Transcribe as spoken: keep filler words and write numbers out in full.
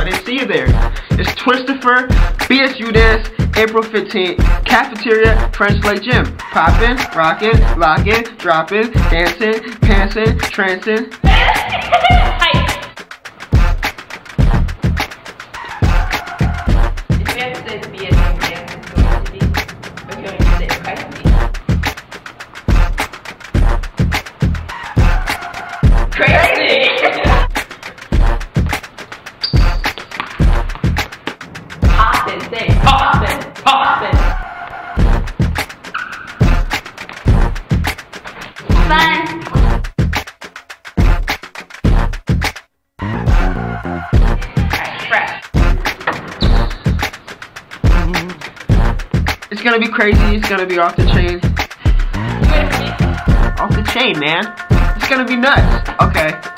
I didn't see you there. It's Twistifer, B S U Dance, April fifteenth, Cafeteria, French Lake Gym. Poppin', rockin', lockin', droppin', dancing, pantsing, trancing. It's gonna be crazy, it's gonna be off the chain. Off the chain, man. It's gonna be nuts. Okay.